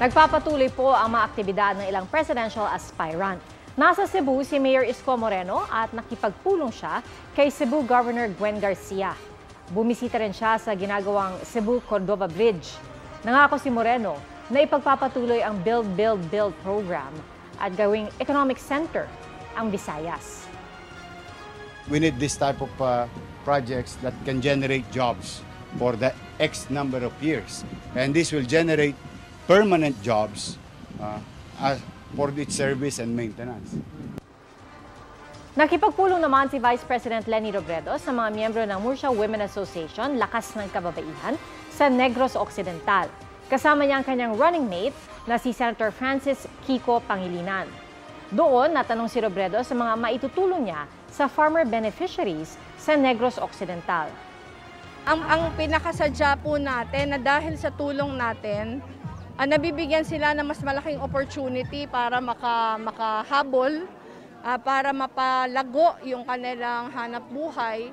Nagpapatuloy po ang mga aktibidad ng ilang presidential aspirant. Nasa Cebu si Mayor Isko Moreno at nakipagpulong siya kay Cebu Governor Gwen Garcia. Bumisita rin siya sa ginagawang Cebu-Cordova Bridge. Nangako si Moreno na ipagpapatuloy ang Build, Build, Build program at gawing economic center ang Visayas. We need this type of projects that can generate jobs for the X number of years. And this will generate permanent jobs for its service and maintenance. Nakipagpulong naman si Vice President Leni Robredo sa mga miyembro ng Murcia Women Association, Lakas ng Kababaihan, sa Negros Occidental. Kasama niya ang kanyang running mate na si Senator Francis Kiko Pangilinan. Doon, natanong si Robredo sa mga maitutulong niya sa farmer beneficiaries sa Negros Occidental. Ang pinakasadya po natin na dahil sa tulong natin, nabibigyan sila ng mas malaking opportunity para makahabol, para mapalago yung kanilang hanap buhay.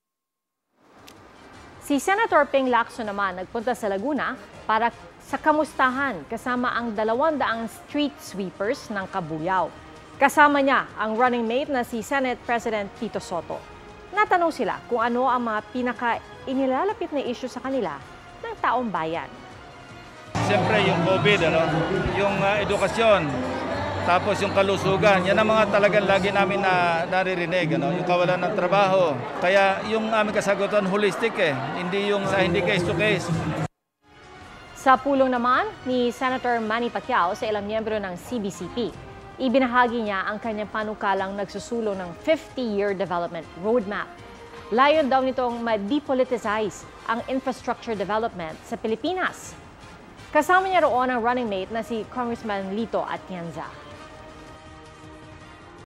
Si Senator Ping Lacson naman nagpunta sa Laguna para sa kamustahan kasama ang 200 street sweepers ng Kabuyao. Kasama niya ang running mate na si Senate President Tito Soto. Natanong sila kung ano ang mga pinaka-inilalapit na issue sa kanila ng taong bayan. Siyempre yung COVID, yung edukasyon, tapos yung kalusugan, yan ang mga talagang lagi namin naririnig, yung kawalan ng trabaho. Kaya yung aming kasagutan holistic hindi yung sa hindi case to case. Sa pulong naman ni Senator Manny Pacquiao sa ilang miyembro ng CBCP, ibinahagi niya ang kanyang panukalang nagsusulong ng 50-year development roadmap. Layon daw nitong ma-depoliticize ang infrastructure development sa Pilipinas. Kasama niya roon ang running mate na si Congressman Lito Atienza.